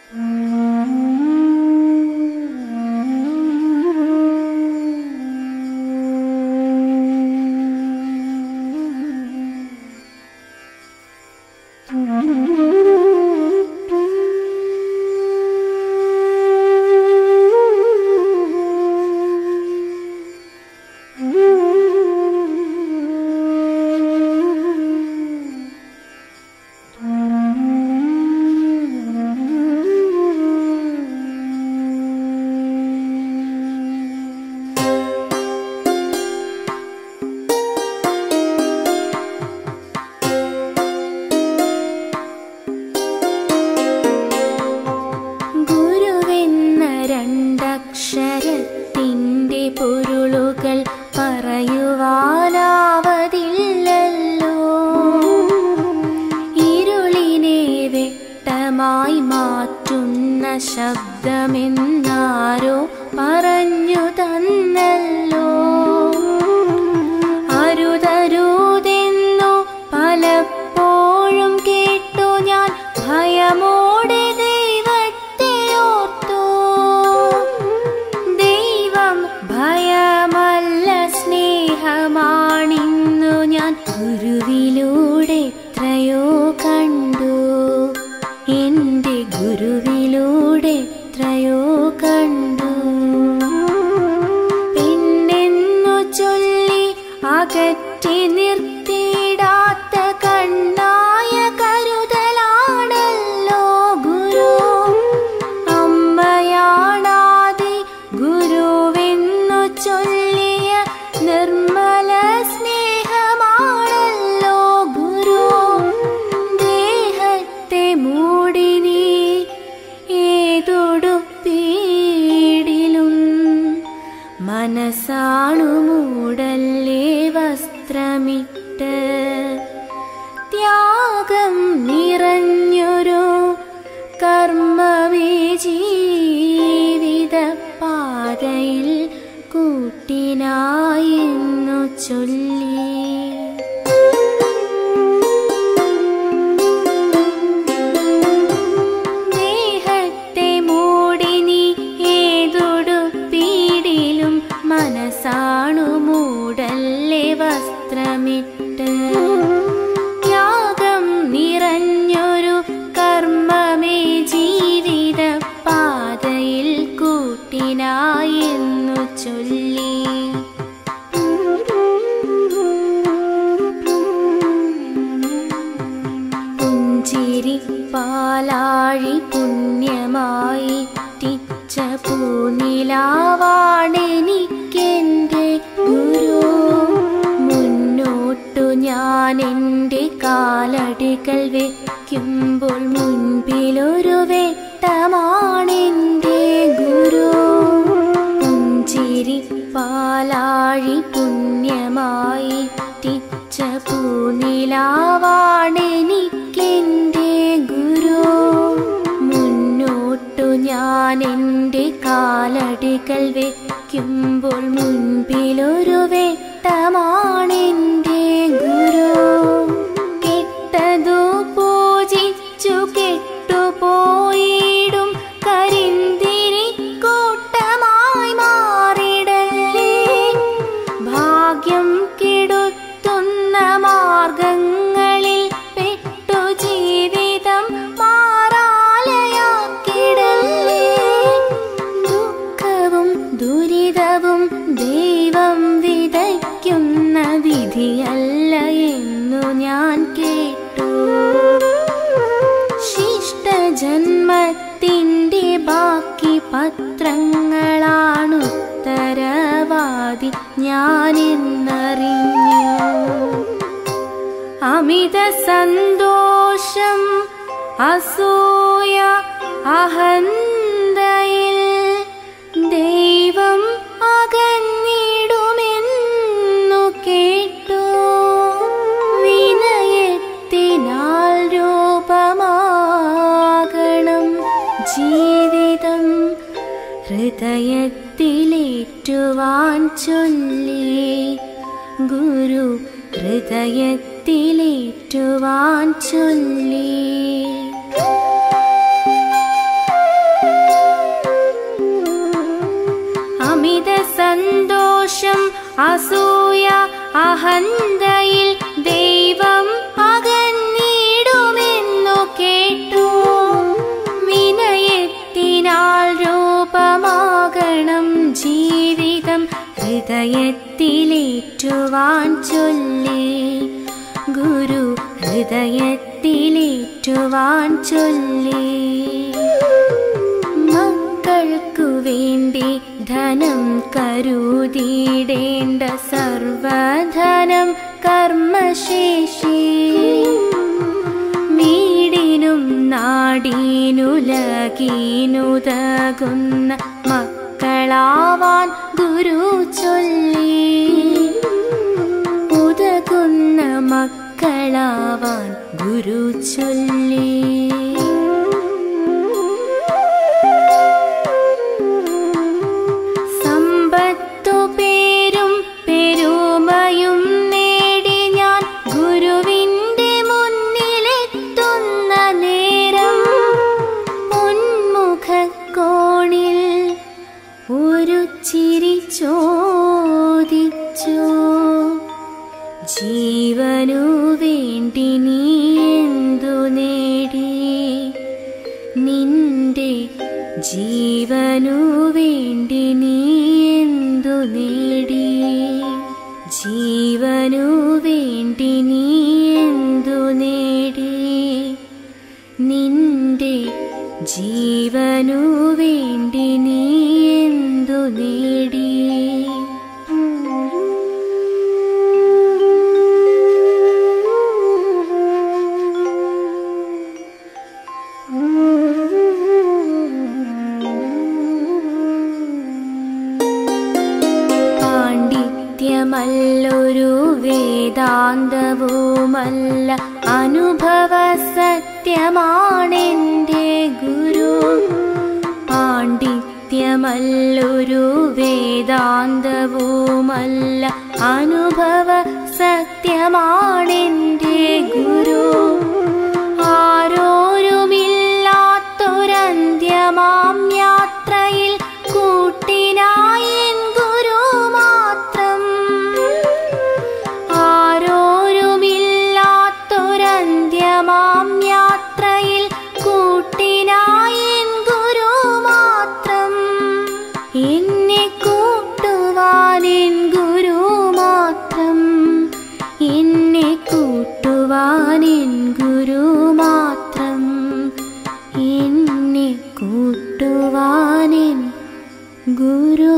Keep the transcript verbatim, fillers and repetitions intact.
രണ്ടക്ഷരത്തിൻ്റെ പൊരുളുകൾ പറയുവാനാവതില്ലല്ലോ. ഇരുളിനെ വെട്ടമായി മാറ്റുന്ന ശബ്ദമെന്നാരോ പറഞ്ഞു തന്നല്ലോ. അരുതരുതെന്നു പലപ്പോഴും കേട്ടു ഞാൻ ഭയമോടെ ദൈവത്തെ ഓർത്തു. ദൈവം ഭയമല്ല സ്നേഹമാണിന്നു ഞാൻ ഗുരുവിലൂടെ എത്രയോ കണ്ടു. എൻ്റെ ഗുരുവിലൂടെ എത്രയോ കണ്ടു. പിന്നെന്നു ചൊല്ലി അകറ്റി നിർത്തിയിടാത്ത കണ്ണായ കരുതലാണല്ലോ ഗുരു. അമ്മയാണാദി ഗുരുവെന്നു ചൊല്ലിയ നിർമ്മല സ്നേഹമാണല്ലോ ഗുരു. ദേഹത്തെ മൂടി നീ ഏതൊടുപ്പീടിലും മനസ്സാണു മൂടല്ലേ വസ്ത്രമിട്ട്. ത്യാഗം നിറഞ്ഞൊരു കർമ്മമേ ജീവിത പാതയിൽ കൂട്ടിനായെന്നു ചൊല്ലി. ദേഹത്തെ മൂടി നീ ഏതൊടുപ്പീടിലും മനസ്സാണു മൂടല്ലേ വസ്ത്രമിട്ട്. ത്യാഗം നിറഞ്ഞൊരു കർമ്മമേ ജീവിത പാതയിൽ കൂട്ടിനായെന്നു ചൊല്ലി. പുഞ്ചിരി പാലാഴി പുണ്യമായി ടിച്ച പൂനിലാവാണെനിക്കെൻ്റെ ഗുരു. മുന്നോട്ടു ഞാൻ എൻ്റെ കാലടികൾ വയ്ക്കുമ്പോൾ മുൻപിലൊരു വെട്ടമാണെൻ്റെ ഗുരു. പുഞ്ചിരി പാലാഴി പുണ്യമായി ടിച്ച പൂനിലാവാണെനിക്കെൻ്റെ ഗുരു. മുന്നോട്ടു ഞാൻ എൻ്റെ കാലടികൾ വയ്ക്കുമ്പോൾ മുൻപിലൊരു വെട്ടമാണെൻ്റെ ഗുരു. കെട്ടതു പൂജിച്ചു കെട്ടുപോയിടും കരിന്തിരിക്കൂട്ടമായി മാറിടല്ലേ. ഭാഗ്യം കെടുത്തുന്ന മാർഗങ്ങളിൽ പെട്ടു ജീവിതം മാറാലയാക്കിടല്ലേ. ദുഃഖവും ദുരിതവും ദൈവം വിതയ്ക്കുന്ന വിധിയല്ല എന്നു ഞാൻ കേട്ടു. ശിഷ്ടജന്മത്തിൻ്റെ ബാക്കി പത്രങ്ങളാണു ഉത്തരവാദി ഞാനെന്നറിഞ്ഞു. അമിത സന്തോഷം അസൂയ അഹന്തയിൽ ദൈവം അകന്നിടുമെന്നു കേട്ടു. വിനയത്തിനാൽ രൂപമാകണം ജീവിതം ഹൃദയത്തിലേറ്റുവാൻ ചൊല്ലി ഗുരു. ഹൃദയത്തിലേറ്റുവാൻ ചൊല്ലി. അസൂയ അഹന്തയിൽ ദൈവം അകന്നിടുമെന്നു കേട്ടു. വിനയത്തിനാൽ രൂപമാകണം ജീവിതം ഹൃദയത്തിലേറ്റുവാൻ ചൊല്ലി. ഗുരു ഹൃദയത്തിലേറ്റുവാൻ ചൊല്ലി. മക്കൾക്കു വേണ്ടി ധനം കരുതിയിടേണ്ട സർവധനം കർമ്മശേഷി. വീടിനും നാടിനുലകിനുതകുന്ന മക്കളാവാൻ ഗുരു ചൊല്ലി. ഉതകുന്ന മക്കളാവാൻ ഗുരു ചൊല്ലി. സമ്പത്തു പേരും പെരുമയും നേടി ഞാൻ ഗുരുവിൻ്റെ മുന്നിലെത്തുന്ന നേരം പൊന്മുഖക്കോണിൽ ഒരു ചിരി ചോദിച്ചു. ജീവനു വേണ്ടി നീ എന്തു നേടി? നിന്റെ ജീവനു വേണ്ടി നീ എന്തു നേടി? ജീവനു വേണ്ടി നീ എന്തു നേടി? നിന്റെ ജീവനു വേണ്ടി നീ എന്തു നേടി? പാണ്ഡിത്യമല്ലൊരു വേദാന്തവുമല്ല അനുഭവ സത്യമാണെൻ്റെ ഗുരു. പാണ്ഡിത്യമല്ലൊരു വേദാന്തവുമല്ല അനുഭവ സത്യമാണെൻ്റെ ഗുരു. ആരോരുമില്ലാത്തൊരന്ത്യമാം യാത്രയിൽ കൂട്ടിനായി എൻ ഗുരു മാത്രം. ആരോരുമില്ലാത്തൊരന്ത്യമാം യാത്രയിൽ കൂട്ടിനായി എൻ ഗുരു മാത്രം. എന്നെ കൂട്ടുവാൻ എൻ ഗുരു മാത്രം. എന്നെ കൂട്ടുവാൻ എൻ ഗുരു മാത്രം. എന്നെ കൂട്ടുവാൻ എൻ ഗുരു